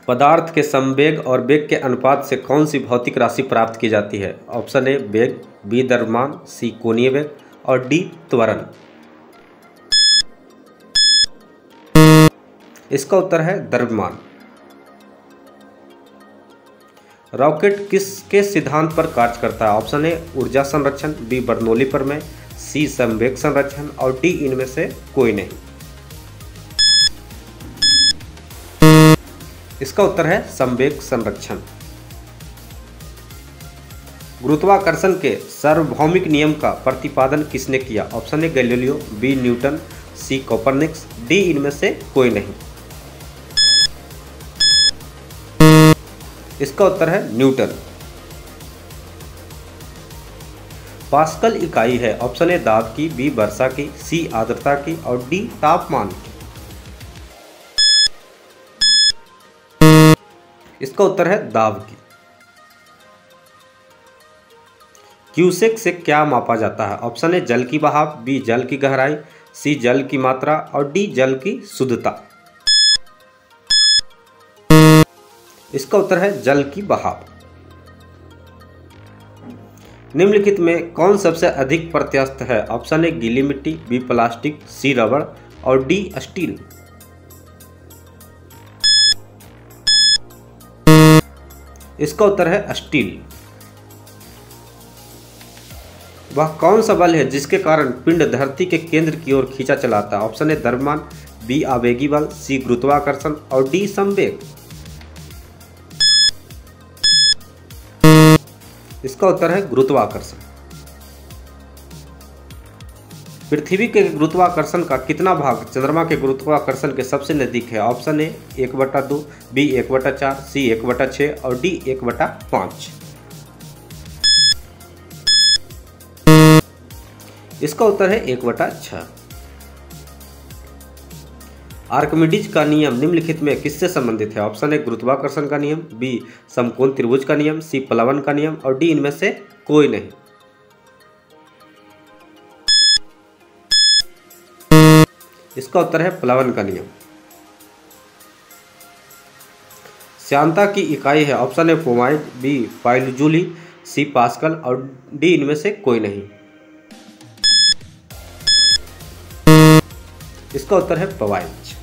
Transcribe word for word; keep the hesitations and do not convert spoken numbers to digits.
पदार्थ के संवेग और वेग के अनुपात से कौन सी भौतिक राशि प्राप्त की जाती है? ऑप्शन ए वेग, बी द्रव्यमान, सी कोणीय वेग और डी त्वरण। इसका उत्तर है द्रव्यमान। रॉकेट किसके सिद्धांत पर कार्य करता है? ऑप्शन ए ऊर्जा संरक्षण, बी बर्नौली प्रमेय, सी संवेग संरक्षण और डी इनमें से कोई नहीं। इसका उत्तर है संवेग संरक्षण। गुरुत्वाकर्षण के सार्वभौमिक नियम का प्रतिपादन किसने किया? Option A Galileo, B Newton, C Copernicus, D इनमें से कोई नहीं। इसका उत्तर है न्यूटन। पास्कल इकाई है? ऑप्शन ए दाब की, बी वर्षा की, सी आर्द्रता की और डी तापमान की। इसका उत्तर है दाब की। क्यूसेक से क्या मापा जाता है? ऑप्शन ए जल की बहाव, बी जल की गहराई, सी जल की मात्रा और डी जल की शुद्धता। इसका उत्तर है जल की बहाव। निम्नलिखित में कौन सबसे अधिक प्रत्यास्थ है? ऑप्शन ए गीली मिट्टी, बी प्लास्टिक, सी रबड़ और डी स्टील। इसका उत्तर है स्टील। वह कौन सा बल है जिसके कारण पिंड धरती के केंद्र की ओर खींचा चलाता है? ऑप्शन ए द्रव्यमान, बी आवेगी बल, सी गुरुत्वाकर्षण और डी संवेग। इसका उत्तर है गुरुत्वाकर्षण। पृथ्वी के गुरुत्वाकर्षण का कितना भाग चंद्रमा के गुरुत्वाकर्षण के सबसे नजदीक है? ऑप्शन ए एक बटा दो, बी एक बटा चार, सी एक बटा छः और डी एक बटा पाँच। इसका उत्तर है एक बटा छः। आर्किमिडीज का नियम निम्नलिखित में किससे संबंधित है? ऑप्शन ए गुरुत्वाकर्षण का नियम, बी समकोण त्रिभुज का नियम, सी प्लवन का नियम और डी इनमें से कोई नहीं। इसका उत्तर है प्लवन का नियम। श्यानता की इकाई है? ऑप्शन ए फोमाइड, बी पाइलजूली, सी पास्कल और डी इनमें से कोई नहीं। इसका उत्तर है पवाइज।